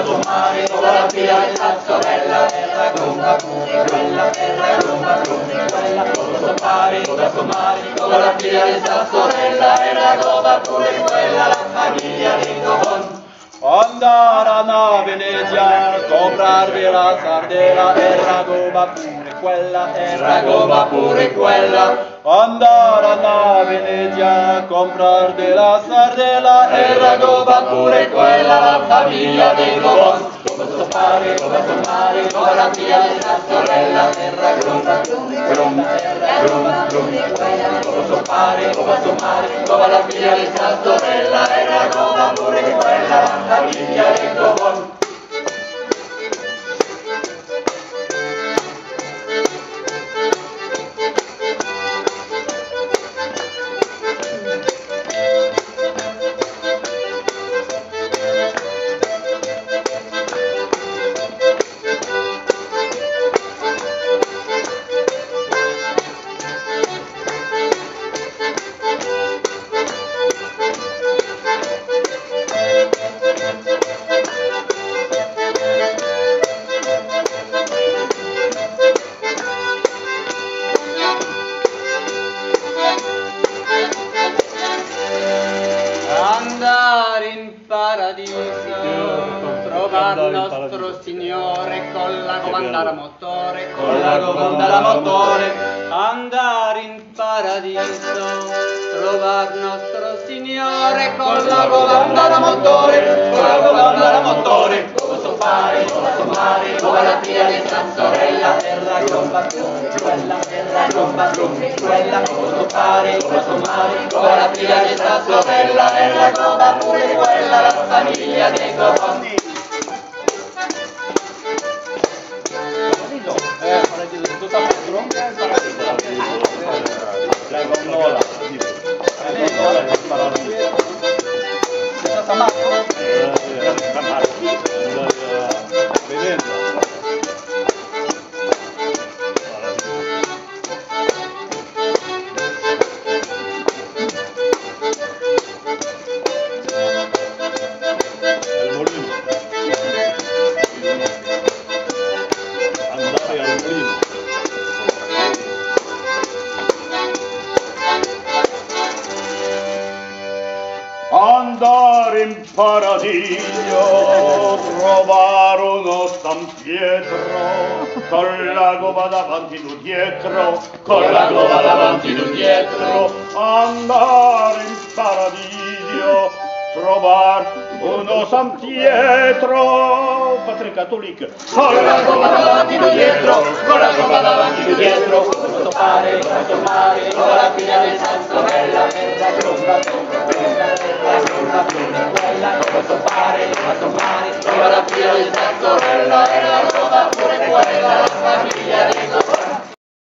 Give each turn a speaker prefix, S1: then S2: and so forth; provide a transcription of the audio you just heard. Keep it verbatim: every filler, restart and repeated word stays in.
S1: sommare, trova la figlia di sta sorella, era gomma pure quella, era gomma pure quella, cosa sommare, cosa sommare, trova la figlia di sta sorella, era gomma pure quella, la famiglia di Gobon.
S2: Andarono a Venezia, comprarvi la sardella, era gomma pure quella, era gomma pure quella. Andarono a Venezia, comprarvi la sardella, era gomma pure quella, la famiglia dei Gobon.
S1: Come sommare, come sommare, trova la figlia di sta sorella, era gomma pure quella, era gomma pure quella, come sommare, come sommare, trova la figlia di sta sorella, era gomma pure quella, la famiglia di Gobon.
S3: Andare in paradiso, trovar nostro Signore con la comanda da motore,
S2: Con la comanda da motore,
S3: andare in paradiso, trovar nostro Signore con la
S1: comanda da motore, con la comanda da motore, come sommare, come sommare, trova la figlia di sta sorella, era gomma pure quella, era gomma pure quella, come sommare, come sommare, trova la figlia di sta sorella, era gomma pure quella, la famiglia dei Gobon.
S2: eh, paradiso, tutta Petro, la gondola, la gondola che spara senza Samarco? Eh, Samarco, vedendo.
S4: Andare in paradiso, trovare uno San Pietro, con la gomma davanti tu dietro,
S1: Con la gomma davanti tu dietro,
S4: andare in paradiso, trovare uno San Pietro, patria cattolica,
S1: con la gomma davanti tu dietro, con la gomma davanti tu dietro, come sommare, come sommare, trova la figlia di sta sorella, era gomma pure quella, era gomma pure quella, come sommare, come sommare, trova la figlia di sta sorella, era